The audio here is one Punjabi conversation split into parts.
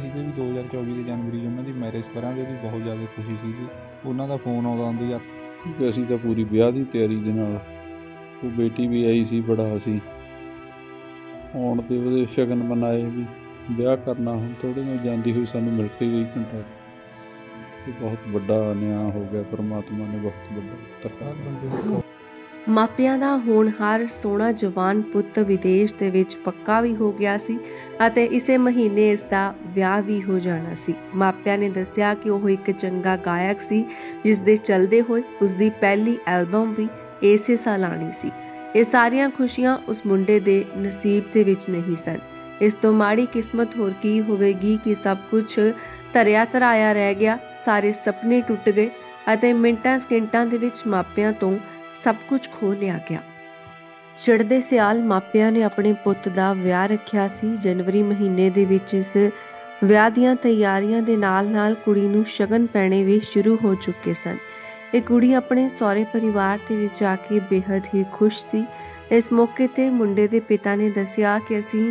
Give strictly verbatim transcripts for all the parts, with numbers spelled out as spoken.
ਸੀਗੇ ਵੀ ਦੋ ਹਜ਼ਾਰ ਚੌਵੀ ਦੇ ਜਨਵਰੀ 'ਚ ਉਹਨਾਂ ਦੀ ਮੈਰਿਜ ਕਰਾਂਗੇ, ਉਹਦੀ ਬਹੁਤ ਜ਼ਿਆਦਾ ਖੁਸ਼ੀ ਸੀਗੀ। ਉਹਨਾਂ ਦਾ ਫੋਨ ਆਉਂਦਾ ਹੁੰਦੀ ਆ। ਅਸੀਂ ਤਾਂ ਪੂਰੀ ਵਿਆਹ ਦੀ ਤਿਆਰੀ ਦੇ ਨਾਲ, ਉਹ ਬੇਟੀ ਵੀ ਆਈ ਸੀ, ਬੜਾ ਅਸੀਂ ਆਉਣ 'ਤੇ ਉਹਦੇ ਸ਼ਗਨ ਮਨਾਏ ਵੀ ਵਿਆਹ ਕਰਨਾ। ਹੁਣ ਥੋੜ੍ਹੇ ਦਿਨ ਜਾਂਦੀ ਹੋਈ ਸਾਨੂੰ ਮਿਲ ਕੇ ਗਈ ਕੰਟੈਕਟ। ਇਹ ਬਹੁਤ ਵੱਡਾ ਨਿਆਂ ਹੋ ਗਿਆ, ਪਰਮਾਤਮਾ ਨੇ ਬਹੁਤ ਵੱਡਾ ਧੱਕਾ। ਮਾਪਿਆਂ ਦਾ ਹੋਣਹਾਰ ਸੋਹਣਾ ਜਵਾਨ ਪੁੱਤ ਵਿਦੇਸ਼ ਦੇ ਵਿੱਚ ਪੱਕਾ ਵੀ ਹੋ ਗਿਆ ਸੀ ਅਤੇ ਇਸੇ ਮਹੀਨੇ ਇਸ ਦਾ ਵਿਆਹ ਵੀ ਹੋ ਜਾਣਾ ਸੀ। ਮਾਪਿਆਂ ਨੇ ਦੱਸਿਆ ਕਿ ਉਹ ਇੱਕ ਚੰਗਾ ਗਾਇਕ ਸੀ, ਜਿਸ ਦੇ ਚੱਲਦੇ ਹੋਏ ਉਸ ਦੀ ਪਹਿਲੀ ਐਲਬਮ ਵੀ ਇਸੇ ਸਾਲ ਆਉਣੀ ਸੀ। ਇਹ ਸਾਰੀਆਂ ਖੁਸ਼ੀਆਂ ਉਸ ਮੁੰਡੇ ਦੇ ਨਸੀਬ ਦੇ ਵਿੱਚ ਨਹੀਂ ਸਨ। ਇਸ ਤੋਂ ਮਾੜੀ ਕਿਸਮਤ ਹੋਰ ਕੀ ਹੋਵੇਗੀ ਕਿ ਸਭ ਕੁਝ ਧਰਿਆ ਧਰਾਇਆ ਰਹਿ ਗਿਆ। ਸਾਰੇ ਸੁਪਨੇ ਟੁੱਟ ਗਏ ਅਤੇ ਮਿੰਟਾਂ ਸਕਿੰਟਾਂ ਦੇ ਵਿੱਚ ਮਾਪਿਆਂ ਤੋਂ ਸਭ ਕੁਝ ਖੋ ਲਿਆ ਗਿਆ। ਚੜ੍ਹਦੇ ਸਿਆਲ ਮਾਪਿਆਂ ਨੇ ਆਪਣੇ ਪੁੱਤ ਦਾ ਵਿਆਹ ਰੱਖਿਆ ਸੀ। ਜਨਵਰੀ ਮਹੀਨੇ ਦੇ ਵਿੱਚ ਇਸ ਵਿਆਹ ਦੀਆਂ ਤਿਆਰੀਆਂ ਦੇ ਨਾਲ ਨਾਲ ਕੁੜੀ ਨੂੰ ਸ਼ਗਨ ਪੈਣੇ ਵੀ ਸ਼ੁਰੂ ਹੋ ਚੁੱਕੇ ਸਨ। ਇਹ ਕੁੜੀ ਆਪਣੇ ਸਹੁਰੇ ਪਰਿਵਾਰ ਦੇ ਵਿੱਚ ਆ ਕੇ ਬੇਹੱਦ ਹੀ ਖੁਸ਼ ਸੀ। ਇਸ ਮੌਕੇ ਤੇ ਮੁੰਡੇ ਦੇ ਪਿਤਾ ਨੇ ਦੱਸਿਆ ਕਿ ਅਸੀਂ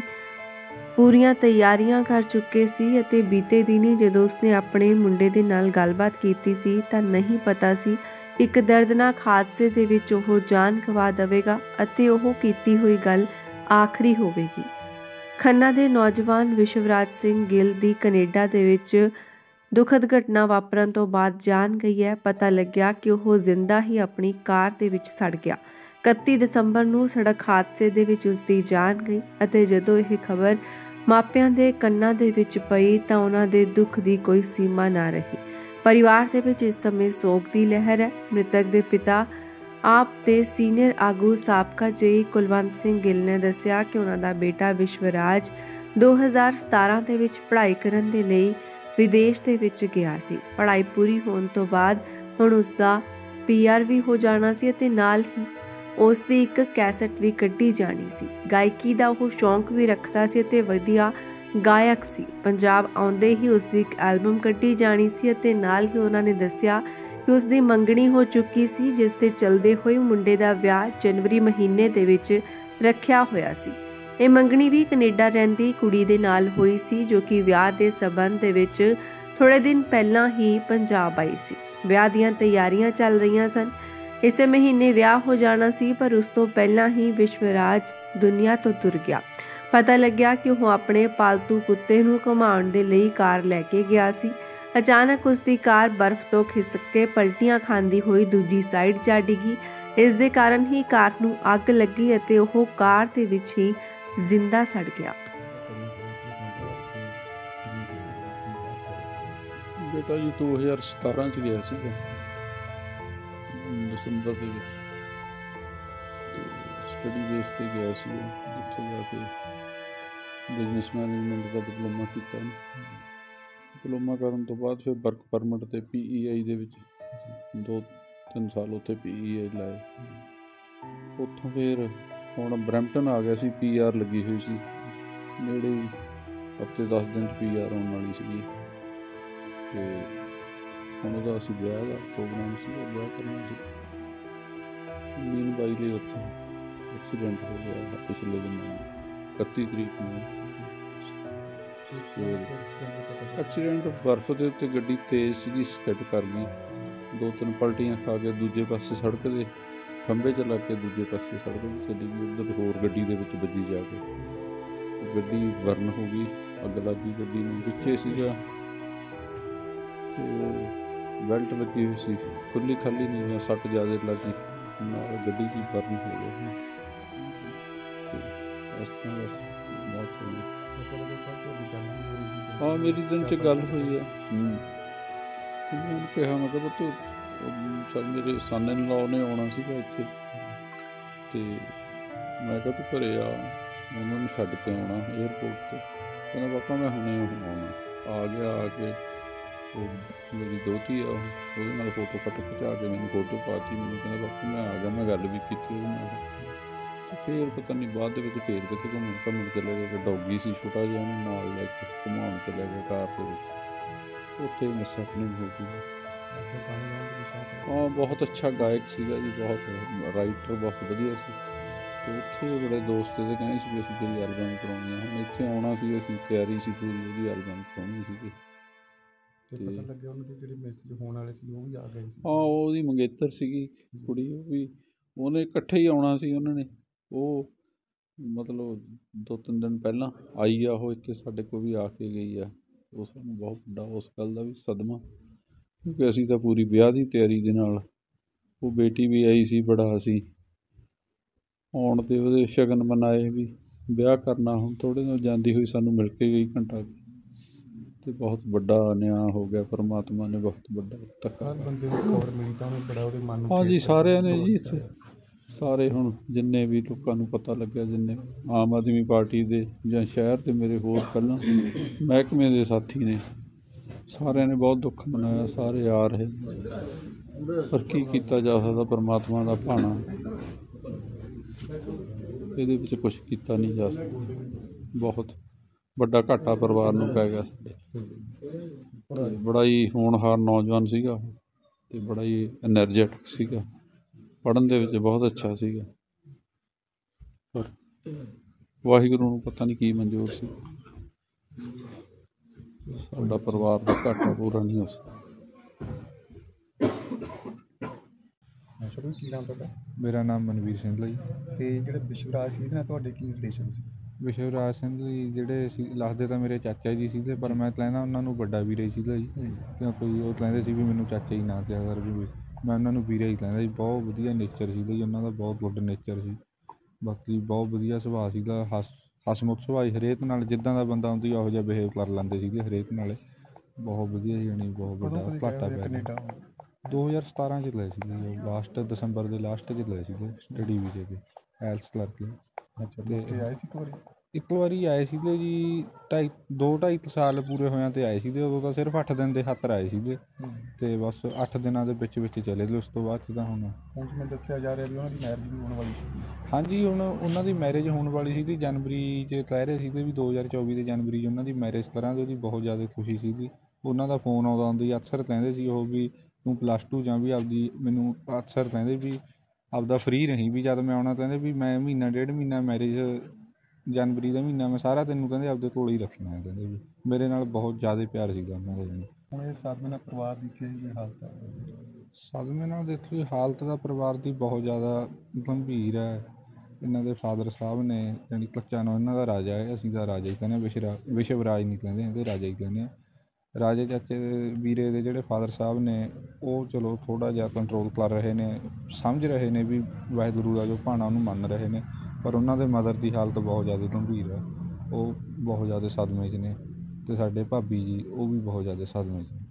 ਪੂਰੀਆਂ ਤਿਆਰੀਆਂ ਕਰ ਚੁੱਕੇ ਸੀ ਅਤੇ ਬੀਤੇ ਦਿਨੀ ਜਦੋਂ ਉਸਨੇ ਆਪਣੇ ਮੁੰਡੇ ਦੇ ਨਾਲ ਗੱਲਬਾਤ ਕੀਤੀ ਸੀ ਤਾਂ ਨਹੀਂ ਪਤਾ ਸੀ ਇੱਕ ਦਰਦਨਾਕ ਹਾਦਸੇ ਦੇ ਵਿੱਚ ਉਹ ਜਾਨ ਗਵਾ ਦੇਵੇਗਾ ਅਤੇ ਉਹ ਕੀਤੀ ਹੋਈ ਗੱਲ ਆਖਰੀ ਹੋਵੇਗੀ। ਖੰਨਾ ਦੇ ਨੌਜਵਾਨ ਵਿਸ਼ਵਰਾਜ ਸਿੰਘ ਗਿੱਲ ਦੀ ਕੈਨੇਡਾ ਦੇ ਵਿੱਚ ਦੁਖਦ ਘਟਨਾ ਵਾਪਰਨ ਤੋਂ ਬਾਅਦ ਜਾਨ ਗਈ ਹੈ। ਪਤਾ ਲੱਗਿਆ ਕਿ ਉਹ ਜ਼ਿੰਦਾ ਹੀ ਆਪਣੀ ਕਾਰ ਦੇ ਵਿੱਚ ਸੜ ਗਿਆ। ਇਕੱਤੀ ਦਸੰਬਰ ਨੂੰ ਸੜਕ ਹਾਦਸੇ ਦੇ ਵਿੱਚ ਉਸ ਦੀ ਜਾਨ ਗਈ ਅਤੇ ਜਦੋਂ ਇਹ ਖਬਰ ਮਾਪਿਆਂ ਦੇ ਕੰਨਾਂ ਦੇ ਵਿੱਚ ਪਈ ਤਾਂ ਉਹਨਾਂ ਦੇ ਦੁੱਖ ਦੀ ਕੋਈ ਸੀਮਾ ਨਾ ਰਹੀ। ਪਰਿਵਾਰ ਦੇ ਵਿੱਚ ਇਸ ਸਮੇਂ ਸੋਗ ਦੀ ਲਹਿਰ ਹੈ। ਮ੍ਰਿਤਕ ਦੇ ਪਿਤਾ ਆਪ ਦੇ ਸੀਨੀਅਰ ਆਗੂ ਸਾਬਕਾ ਜੇਈ ਕੁਲਵੰਤ ਸਿੰਘ ਗਿੱਲ ਨੇ ਦੱਸਿਆ ਕਿ ਉਹਨਾਂ ਦਾ ਬੇਟਾ ਵਿਸ਼ਵਰਾਜ ਦੋ ਹਜ਼ਾਰ ਸਤਾਰਾਂ ਦੇ ਵਿੱਚ ਪੜ੍ਹਾਈ ਕਰਨ ਦੇ ਲਈ ਵਿਦੇਸ਼ ਦੇ ਵਿੱਚ ਗਿਆ ਸੀ। ਪੜ੍ਹਾਈ ਪੂਰੀ ਹੋਣ ਤੋਂ ਬਾਅਦ ਹੁਣ ਉਸ ਦਾ ਪੀ ਆਰ ਵੀ ਹੋ ਜਾਣਾ ਸੀ ਅਤੇ ਨਾਲ ਹੀ ਉਸ ਦੀ ਇੱਕ ਕੈਸਟ ਵੀ ਕੱਢੀ ਜਾਣੀ ਸੀ। ਗਾਇਕੀ ਦਾ ਉਹ ਸ਼ੌਂਕ ਵੀ ਰੱਖਦਾ ਸੀ ਅਤੇ ਵਧੀਆ ਗਾਇਕ ਸੀ। ਪੰਜਾਬ ਆਉਂਦੇ ਹੀ ਉਸ ਦੀ ਇੱਕ ਐਲਬਮ ਕੱਢੀ ਜਾਣੀ ਸੀ ਅਤੇ ਨਾਲ ਹੀ ਉਹਨਾਂ ਨੇ ਦੱਸਿਆ ਕਿ ਉਸ ਦੀ ਮੰਗਣੀ ਹੋ ਚੁੱਕੀ ਸੀ, ਜਿਸ ਦੇ ਚੱਲਦੇ ਹੋਏ ਮੁੰਡੇ ਦਾ ਵਿਆਹ ਜਨਵਰੀ ਮਹੀਨੇ ਦੇ ਵਿੱਚ ਰੱਖਿਆ ਹੋਇਆ ਸੀ। ਇਹ ਮੰਗਣੀ ਵੀ ਕੈਨੇਡਾ ਰਹਿੰਦੀ ਕੁੜੀ ਦੇ ਨਾਲ ਹੋਈ ਸੀ, ਜੋ ਕਿ ਵਿਆਹ ਦੇ ਸਬੰਧ ਦੇ ਵਿੱਚ ਥੋੜੇ ਦਿਨ ਪਹਿਲਾਂ ਹੀ ਪੰਜਾਬ ਆਈ ਸੀ। ਵਿਆਹ ਦੀਆਂ ਤਿਆਰੀਆਂ ਚੱਲ ਰਹੀਆਂ ਸਨ। ਇਸੇ ਮਹੀਨੇ ਵਿਆਹ ਹੋ ਜਾਣਾ ਸੀ, ਪਰ ਉਸ ਤੋਂ ਪਹਿਲਾਂ ਹੀ ਵਿਸ਼ਵਰਾਜ ਦੁਨੀਆ ਤੋਂ ਤੁਰ ਗਿਆ। ਪਤਾ ਲੱਗਿਆ ਕਿ ਉਹ ਆਪਣੇ ਪਾਲਤੂ ਕੁੱਤੇ ਨੂੰ ਘੁਮਾਉਣ ਦੇ ਲਈ ਕਾਰ ਲੈ ਕੇ ਗਿਆ ਸੀ। ਅਚਾਨਕ ਉਸ ਦੀ ਕਾਰ ਬਰਫ਼ ਤੋਂ ਖਿਸਕ ਕੇ ਪਲਟੀਆਂ ਖਾਂਦੀ ਹੋਈ ਦੂਜੀ ਸਾਈਡ ਜਾ ਡਿੱਗੀ। ਇਸ ਦੇ ਕਾਰਨ ਹੀ ਕਾਰ ਨੂੰ ਅੱਗ ਲੱਗੀ ਅਤੇ ਉਹ ਕਾਰ ਦੇ ਵਿੱਚ ਹੀ ਜ਼ਿੰਦਾ ਸੜ ਗਿਆ। ਬੇਟਾ ਜੀ ਦੋ ਹਜ਼ਾਰ ਸਤਾਰਾਂ 'ਚ ਗਿਆ ਸੀਗਾ ਦਸੰਬਰ ਦੇ ਵਿੱਚ, ਸਟੱਡੀ ਬੇਸ 'ਤੇ ਗਿਆ ਸੀ। ਜਿੱਥੇ ਜਾ ਕੇ ਬਿਜ਼ਨਸ ਮੈਨੇਜਮੈਂਟ ਦਾ ਡਿਪਲੋਮਾ ਕੀਤਾ। ਡਿਪਲੋਮਾ ਕਰਨ ਤੋਂ ਬਾਅਦ ਫਿਰ ਵਰਕ ਪਰਮਿਟ 'ਤੇ ਪੀ ਈ ਆਈ ਦੇ ਵਿੱਚ ਦੋ ਤਿੰਨ ਸਾਲ ਉੱਥੇ ਪੀ ਈ ਆਈ ਲਾਏ। ਉੱਥੋਂ ਫਿਰ ਹੁਣ ਬਰੈਂਪਟਨ ਆ ਗਿਆ ਸੀ। ਪੀ ਆਰ ਲੱਗੀ ਹੋਈ ਸੀ ਨੇੜੇ ਹੀ, ਹਫ਼ਤੇ ਦਸ ਦਿਨ 'ਚ ਪੀ ਆਰ ਆਉਣ ਵਾਲੀ ਸੀਗੀ। ਅਤੇ ਹੁਣ ਉਹਦਾ ਅਸੀਂ ਵਿਆਹ ਦਾ ਪ੍ਰੋਗਰਾਮ ਸੀ, ਵਿਆਹ ਕਰਨਾ ਸੀ। ਮੀਨ ਬਾਈ ਲਈ ਉੱਥੇ ਐਕਸੀਡੈਂਟ ਹੋ ਗਿਆ ਪਿਛਲੇ ਦਿਨਾਂ ਇਕੱਤੀ ਤਰੀਕ ਨੂੰ। ਐਕਸੀਡੈਂਟ ਬਰਫ਼ ਦੇ ਉੱਤੇ ਗੱਡੀ ਤੇਜ਼ ਸੀਗੀ, ਸਕਿਡ ਕਰ ਗਈ। ਦੋ ਤਿੰਨ ਪਲਟੀਆਂ ਖਾ ਕੇ ਦੂਜੇ ਪਾਸੇ ਸੜਕ ਦੇ ਖੰਭੇ 'ਚ ਲੱਗ ਕੇ ਦੂਜੇ ਪਾਸੇ ਸੜਕ 'ਤੇ ਚਲੀ ਗਈ। ਉੱਧਰ ਹੋਰ ਗੱਡੀ ਦੇ ਵਿੱਚ ਵੱਜੀ ਜਾ ਕੇ ਗੱਡੀ ਬਰਨ ਹੋ ਗਈ, ਅੱਗ ਲੱਗ ਗਈ ਗੱਡੀ ਨੂੰ। ਪਿੱਛੇ ਸੀਗਾ ਅਤੇ ਉਹ ਬੈਲਟ ਲੱਗੀ ਹੋਈ ਸੀ, ਖੁੱਲ੍ਹੀ ਖਾਲੀ ਨਹੀਂ ਹੋਇਆ, ਸੱਟ ਜ਼ਿਆਦਾ ਲੱਗੀ ਨਾਲ ਗੱਡੀ ਦੀ ਬਰਨ ਹੋ ਗਈ। ਇਸ ਤਰ੍ਹਾਂ ਬਸ ਮੌਤ ਹੋਈ। ਹਾਂ ਮੇਰੀ ਦਿਨ 'ਚ ਗੱਲ ਹੋਈ ਆ। ਅਤੇ ਮੈਂ ਉਹਨੂੰ ਕਿਹਾ, ਮੈਂ ਕਿਹਾ ਪੁੱਤ ਸਰ ਮੇਰੇ ਸਨ ਇਨ ਲਾਅ ਨੇ ਆਉਣਾ ਸੀਗਾ ਇੱਥੇ, ਅਤੇ ਮੈਂ ਕਿਹਾ ਤੂੰ ਘਰੇ ਆ, ਉਹਨਾਂ ਨੂੰ ਛੱਡ ਕੇ ਆਉਣਾ ਏਅਰਪੋਰਟ 'ਤੇ। ਕਹਿੰਦਾ ਪਾਪਾ ਮੈਂ ਹੁਣੇ ਆਉਣਾ। ਆ ਗਿਆ। ਆ ਕੇ ਉਹ ਮੇਰੀ ਦੋਹਤੀ ਆ, ਉਹਦੇ ਨਾਲ ਫੋਟੋ ਫੋਟੋ ਖਿਚਾ ਕੇ ਮੈਨੂੰ ਫੋਟੋ ਪਾ ਦਿੱਤੀ। ਮੈਨੂੰ ਕਹਿੰਦਾ ਬਾਪੂ ਮੈਂ ਆ ਗਿਆ, ਮੈਂ ਗੱਲ ਵੀ ਕੀਤੀ ਉਹਦੇ ਨਾਲ। ਅਤੇ ਫਿਰ ਪਤਾ ਨਹੀਂ ਬਾਅਦ ਦੇ ਵਿੱਚ ਫਿਰ ਕਿਤੇ ਘੁੰਮਣ ਘੁੰਮਣ ਚਲੇ ਗਏ। ਡੌਗੀ ਸੀ ਛੋਟਾ ਜਿਹਾ, ਉਹਨੂੰ ਨਾਲ ਲੈ ਕੇ ਘੁਮਾਉਣ ਚਲੇ ਗਏ ਕਾਰ ਦੇ ਵਿੱਚ। ਉੱਥੇ ਮਿਸ ਹੈਪਨਿੰਗ ਹੋ ਗਈ। ਹਾਂ ਬਹੁਤ ਅੱਛਾ ਗਾਇਕ ਸੀਗਾ ਜੀ, ਬਹੁਤ ਰਾਈਟਰ ਬਹੁਤ ਵਧੀਆ ਸੀ। ਤੇ ਉੱਥੇ ਬੜੇ ਦੋਸਤ ਇਹਦੇ ਕਹਿੰਦੇ ਸੀ ਵੀ ਅਸੀਂ ਤੇਰੀ ਐਲਬਮ ਕਰਾਉਣੀ ਆ। ਹੁਣ ਇੱਥੇ ਆਉਣਾ ਸੀ, ਅਸੀਂ ਤਿਆਰੀ ਸੀ ਪੂਰੀ ਉਹਦੀ ਐਲਬਮ ਕਰਾਉਣੀ ਸੀਗੀ। ਤੇ ਤੇ ਪਤਾ ਲੱਗਿਆ ਉਹਨਾਂ ਦੇ ਜਿਹੜੇ ਮੈਸੇਜ ਹੋਣ ਵਾਲੇ ਸੀ ਉਹ ਵੀ ਆ ਗਏ ਸੀ। ਹਾਂ, ਉਹਦੀ ਮੰਗੇਤਰ ਸੀਗੀ ਕੁੜੀ, ਉਹ ਵੀ ਉਹਨੇ ਇਕੱਠੇ ਹੀ ਆਉਣਾ ਸੀ ਉਹਨਾਂ ਨੇ। ਉਹ ਮਤਲਬ ਦੋ ਤਿੰਨ ਦਿਨ ਪਹਿਲਾਂ ਆਈ ਆ ਉਹ ਇੱਥੇ ਸਾਡੇ ਕੋਲ ਵੀ ਆ ਕੇ ਗਈ ਆ। ਉਹ ਸਾਨੂੰ ਬਹੁਤ ਵੱਡਾ ਉਸ ਗੱਲ ਦਾ ਵੀ ਸਦਮਾ, ਕਿਉਂਕਿ ਅਸੀਂ ਤਾਂ ਪੂਰੀ ਵਿਆਹ ਦੀ ਤਿਆਰੀ ਦੇ ਨਾਲ, ਉਹ ਬੇਟੀ ਵੀ ਆਈ ਸੀ, ਬੜਾ ਅਸੀਂ ਆਉਣ 'ਤੇ ਉਹਦੇ ਸ਼ਗਨ ਮਨਾਏ ਵੀ ਵਿਆਹ ਕਰਨਾ। ਹੁਣ ਥੋੜ੍ਹੇ ਦਿਨ ਜਾਂਦੀ ਹੋਈ ਸਾਨੂੰ ਮਿਲ ਕੇ ਗਈ ਘੰਟਾ, ਅਤੇ ਬਹੁਤ ਵੱਡਾ ਅਨਿਆਂ ਹੋ ਗਿਆ। ਪਰਮਾਤਮਾ ਨੇ ਬਹੁਤ ਵੱਡਾ ਧੱਕਾ। ਹਰ ਬੰਦੇ ਨੂੰ ਖਬਰ ਮਿਲੀ ਤਾਂ ਉਹਨੇ ਬੜਾ ਉਹਦੇ ਮਨ ਨੂੰ ਹਾਂਜੀ, ਠੇਸ ਸਾਰਿਆਂ ਨੇ ਲੱਗੀ। ਜੀ ਇੱਥੇ ਸਾਰੇ ਹੁਣ ਜਿੰਨੇ ਵੀ ਲੋਕਾਂ ਨੂੰ ਪਤਾ ਲੱਗਿਆ, ਜਿੰਨੇ ਆਮ ਆਦਮੀ ਪਾਰਟੀ ਦੇ ਜਾਂ ਸ਼ਹਿਰ ਦੇ ਮੇਰੇ ਹੋਰ ਪਹਿਲਾਂ ਮਹਿਕਮੇ ਦੇ ਸਾਥੀ ਨੇ, ਸਾਰਿਆਂ ਨੇ ਬਹੁਤ ਦੁੱਖ ਮਨਾਇਆ। ਸਾਰੇ ਆ ਰਹੇ, ਪਰ ਕੀ ਕੀਤਾ ਜਾ ਸਕਦਾ, ਪਰਮਾਤਮਾ ਦਾ ਭਾਣਾ, ਇਹਦੇ ਵਿੱਚ ਕੁਛ ਕੀਤਾ ਨਹੀਂ ਜਾ ਸਕਦਾ। ਬਹੁਤ ਵੱਡਾ ਘਾਟਾ ਪਰਿਵਾਰ ਨੂੰ ਪੈ ਗਿਆ ਸਾਡੇ। ਤੇ ਬੜਾ ਹੀ ਹੋਣਹਾਰ ਨੌਜਵਾਨ ਸੀਗਾ ਅਤੇ ਬੜਾ ਹੀ ਐਨਰਜੈਟਿਕ ਸੀਗਾ, ਪੜ੍ਹਨ ਦੇ ਵਿੱਚ ਬਹੁਤ ਅੱਛਾ ਸੀਗਾ, ਪਰ ਵਾਹਿਗੁਰੂ ਨੂੰ ਪਤਾ ਨਹੀਂ ਕੀ ਮਨਜ਼ੂਰ ਸੀ, ਸਾਡਾ ਪਰਿਵਾਰ ਦਾ ਘਾਟਾ ਪੂਰਾ ਨਹੀਂ ਹੋ ਸਕਿਆ। ਸ਼ੁਰੂ ਕੀ ਨਾਮ ਤੁਹਾਡਾ? ਮੇਰਾ ਨਾਮ ਮਨਵੀਰ ਸਿੰਘ ਜੀ। ਤੇ ਜਿਹੜੇ ਵਿਸ਼ਵਰਾਜ ਸੀ ਇਹਦੇ ਨਾਲ ਤੁਹਾਡੇ ਕੀ ਰਿਲੇਸ਼ਨ ਸੀ? ਵਿਸ਼ਵਰਾਜ ਸਿੰਘ ਜੀ ਜਿਹੜੇ ਸੀ ਲੱਗਦੇ ਤਾਂ ਮੇਰੇ ਚਾਚਾ ਜੀ ਸੀਗੇ, ਪਰ ਮੈਂ ਕਹਿੰਦਾ ਉਹਨਾਂ ਨੂੰ ਵੱਡਾ ਵੀਰੇ ਸੀਗਾ ਜੀ, ਕਿਉਂਕਿ ਉਹ ਕਹਿੰਦੇ ਸੀ ਵੀ ਮੈਨੂੰ ਚਾਚਾ ਜੀ ਨਾ ਕਿਹਾ ਕਰ, ਵੀ ਮੈਂ ਉਹਨਾਂ ਨੂੰ ਵੀਰੇ ਹੀ ਕਹਿੰਦਾ ਜੀ। ਬਹੁਤ ਵਧੀਆ ਨੇਚਰ ਸੀਗਾ ਜੀ ਉਹਨਾਂ ਦਾ, ਬਹੁਤ ਗੁੱਡ ਨੇਚਰ ਸੀ। ਬਾਕੀ ਬਹੁਤ ਵਧੀਆ ਸੁਭਾਅ ਸੀਗਾ, ਹੱਸ ਹੱਸਮੁੱਖ ਸੁਭਾਅ, ਹਰੇਕ ਨਾਲ ਜਿੱਦਾਂ ਦਾ ਬੰਦਾ ਹੁੰਦੀ ਉਹੋ ਜਿਹਾ ਬਿਹੇਵ ਕਰ ਲੈਂਦੇ ਸੀਗੇ ਹਰੇਕ ਨਾਲ। ਬਹੁਤ ਵਧੀਆ ਸੀ, ਜਾਣੀ ਬਹੁਤ ਵੱਡਾ ਘਾਟਾ ਪਿਆ। ਕੈਨੇਡਾ ਦੋ ਹਜ਼ਾਰ ਸਤਾਰਾਂ 'ਚ ਲਏ ਸੀਗੇ ਜੀ, ਲਾਸਟ ਦਸੰਬਰ ਦੇ ਲਾਸਟ 'ਚ ਲਏ ਸੀਗੇ ਸਟੱਡੀ ਵੀਜ਼ੇ 'ਤੇ ਐਲਸ ਕਰਕੇ। ਅੱਛਾ, ਤੇ ਤੇ ਆਏ ਸੀ ਇੱਕ ਵਾਰੀ? ਇੱਕ ਵਾਰੀ ਆਏ ਸੀਗੇ ਜੀ, ਢਾਈ ਦੋ ਢਾਈ ਕੁ ਸਾਲ ਪੂਰੇ ਹੋਇਆਂ 'ਤੇ ਆਏ ਸੀਗੇ। ਉਦੋਂ ਤਾਂ ਸਿਰਫ ਅੱਠ ਦਿਨ ਦੇ ਖਾਤਰ ਆਏ ਸੀਗੇ, ਅਤੇ ਬਸ ਅੱਠ ਦਿਨਾਂ ਦੇ ਵਿੱਚ ਵਿੱਚ ਚਲੇ ਗਏ। ਉਸ ਤੋਂ ਬਾਅਦ 'ਚ ਤਾਂ ਹੁਣ ਹੁਣ ਜਿਵੇਂ ਦੱਸਿਆ ਜਾ ਰਿਹਾ ਵੀ ਉਹਨਾਂ ਦੀ ਮੈਰਿਜ ਵੀ ਹੋਣ ਵਾਲੀ ਸੀ। ਹਾਂਜੀ, ਹੁਣ ਉਹਨਾਂ ਦੀ ਮੈਰਿਜ ਹੋਣ ਵਾਲੀ ਸੀਗੀ ਜਨਵਰੀ 'ਚ, ਕਹਿ ਰਹੇ ਸੀਗੇ ਵੀ ਦੋ ਹਜ਼ਾਰ ਚੌਵੀ ਦੇ ਜਨਵਰੀ 'ਚ ਉਹਨਾਂ ਦੀ ਮੈਰਿਜ ਕਰਾਂਗੇ। ਉਹਦੀ ਬਹੁਤ ਜ਼ਿਆਦਾ ਖੁਸ਼ੀ ਸੀਗੀ। ਉਹਨਾਂ ਦਾ ਫੋਨ ਆਉਂਦਾ ਹੁੰਦਾ ਜੀ, ਅਕਸਰ ਕਹਿੰਦੇ ਸੀ ਉਹ ਵੀ ਤੂੰ ਪਲੱਸ ਟੂ ਜਾਂ ਵੀ ਆਪਦੀ, ਮੈਨੂੰ ਅਕਸਰ ਕਹਿੰਦੇ ਵੀ ਆਪਦਾ ਫਰੀ ਰਹੀ, ਵੀ ਜਦ ਮੈਂ ਆਉਣਾ ਕਹਿੰਦੇ ਵੀ ਮੈਂ ਮਹੀਨਾ ਡੇਢ ਮਹੀਨਾ ਮੈਰਿਜ ਜਨਵਰੀ ਦਾ ਮਹੀਨਾ ਮੈਂ ਸਾਰਾ ਤੈਨੂੰ ਕਹਿੰਦੇ ਆਪਦੇ ਕੋਲ ਹੀ ਰੱਖਣਾ ਹੈ। ਕਹਿੰਦੇ ਵੀ ਮੇਰੇ ਨਾਲ ਬਹੁਤ ਜ਼ਿਆਦਾ ਪਿਆਰ ਸੀਗਾ ਉਹਨਾਂ ਦਾ ਜੀ। ਹੁਣ ਇਹ ਸਦਮੇ ਨਾਲ ਪਰਿਵਾਰ ਦੀ ਕੀ ਹਾਲਤ ਹੈ? ਸਦਮੇ ਨਾਲ ਦੇਖੋ ਜੀ, ਹਾਲਤ ਦਾ ਪਰਿਵਾਰ ਦੀ ਬਹੁਤ ਜ਼ਿਆਦਾ ਗੰਭੀਰ ਹੈ। ਇਹਨਾਂ ਦੇ ਫਾਦਰ ਸਾਹਿਬ ਨੇ, ਜਾਣੀ ਕੱਚਾ ਨਾਂ ਇਹਨਾਂ ਦਾ ਰਾਜਾ ਹੈ, ਅਸੀਂ ਤਾਂ ਰਾਜਾ ਹੀ ਕਹਿੰਦੇ ਹਾਂ। ਵਿਸ਼ਰਾ ਵਿਸ਼ਵਰਾਜ ਨਹੀਂ ਕਹਿੰਦੇ ਹੈਗੇ, ਰਾਜਾ ਹੀ ਕਹਿੰਦੇ ਹਾਂ। ਰਾਜੇ ਚਾਚੇ ਦੇ ਵੀਰੇ ਦੇ ਜਿਹੜੇ ਫਾਦਰ ਸਾਹਿਬ ਨੇ, ਉਹ ਚਲੋ ਥੋੜ੍ਹਾ ਜਿਹਾ ਕੰਟਰੋਲ ਕਰ ਰਹੇ ਨੇ, ਸਮਝ ਰਹੇ ਨੇ ਵੀ ਵਾਹਿਗੁਰੂ ਦਾ ਜੋ ਭਾਣਾ ਉਹਨੂੰ ਮੰਨ ਰਹੇ ਨੇ, ਪਰ ਉਹਨਾਂ ਦੇ ਮਦਰ ਦੀ ਹਾਲਤ ਬਹੁਤ ਜ਼ਿਆਦਾ ਗੰਭੀਰ ਹੈ। ਉਹ ਬਹੁਤ ਜ਼ਿਆਦਾ ਸਦਮੇ 'ਚ ਨੇ, ਅਤੇ ਸਾਡੇ ਭਾਬੀ ਜੀ ਉਹ ਵੀ ਬਹੁਤ ਜ਼ਿਆਦਾ ਸਦਮੇ 'ਚ ਨੇ।